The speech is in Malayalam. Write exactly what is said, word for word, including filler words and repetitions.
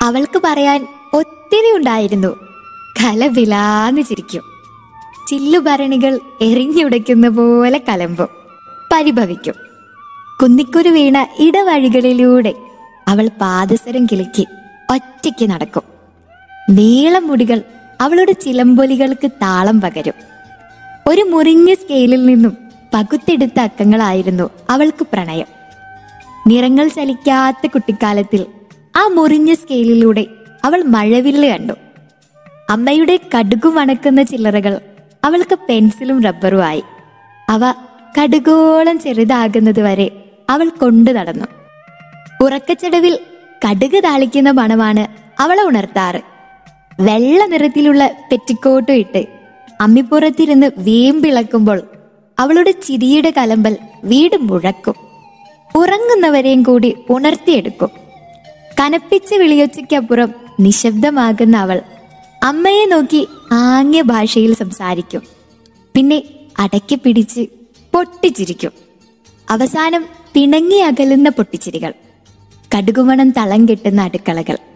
അവൾക്ക് പറയാൻ ഒത്തിരി ഉണ്ടായിരുന്നു. കലപിലാന്ന് ചിരിക്കും. ചില്ലുഭരണികൾ എറിഞ്ഞുടയ്ക്കുന്ന പോലെ കലമ്പും, പരിഭവിക്കും. കുന്നിക്കുരു വീണ ഇടവഴികളിലൂടെ അവൾ പാദസരം കിലുക്കി ഒറ്റയ്ക്ക് നടക്കും. നീളം മുടികൾ അവളുടെ ചിലമ്പൊലികൾക്ക് താളം പകരും. ഒരു മുറിഞ്ഞ സ്കെയിലിൽ നിന്നും പകുത്തെടുത്ത അക്കങ്ങളായിരുന്നു അവൾക്ക് പ്രണയം. നിറങ്ങൾ ചലിക്കാത്ത കുട്ടിക്കാലത്തിൽ ആ മുറിഞ്ഞ സ്കെയിലിലൂടെ അവൾ മഴവില്ല് കണ്ടു. അമ്മയുടെ കടുകു മണക്കുന്ന ചില്ലറകൾ അവൾക്ക് പെൻസിലും റബ്ബറുമായി. അവ കടുകോളം ചെറുതാകുന്നത് വരെ അവൾ കൊണ്ടു നടന്നു. ഉറക്കച്ചടവിൽ കടുക് താളിക്കുന്ന മണമാണ് അവളെ ഉണർത്താറ്. വെള്ള നിറത്തിലുള്ള പെറ്റിക്കോട്ടും ഇട്ട് അമ്മിപ്പുറത്തിരുന്ന് വേമ്പിളക്കുമ്പോൾ അവളുടെ ചിരിയുടെ കലമ്പൽ വീട് മുഴക്കും. ഉറങ്ങുന്നവരെയും കൂടി ഉണർത്തിയെടുക്കും. കനപ്പിച്ച വിളിയൊച്ചയ്ക്കപ്പുറം നിശബ്ദമാകുന്ന അവൾ അമ്മയെ നോക്കി ആംഗ്യ ഭാഷയിൽ സംസാരിക്കും. പിന്നെ അടക്കി പിടിച്ച് പൊട്ടിച്ചിരിക്കും. അവസാനം പിണങ്ങി അകലുന്ന പൊട്ടിച്ചിരികൾ, കടുകുമണം തളം കെട്ടുന്ന അടുക്കളകൾ.